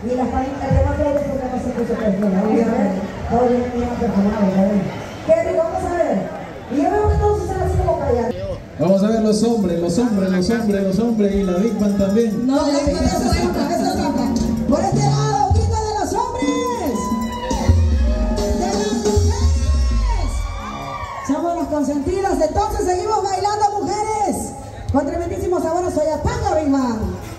Y las panitas que más creo que porque no se puso perfumado. Todo bien perfumado, ¿sabes? Qué rico, vamos a ver. Y yo veo que todos están así como callados. Vamos a ver los hombres y la Big Band también. No, eso es trampa. Por este lado, un grito de los hombres. De las mujeres. Somos las consentidas, entonces seguimos bailando, mujeres. Con tremendísimo sabor a Soyapanga, Big Band.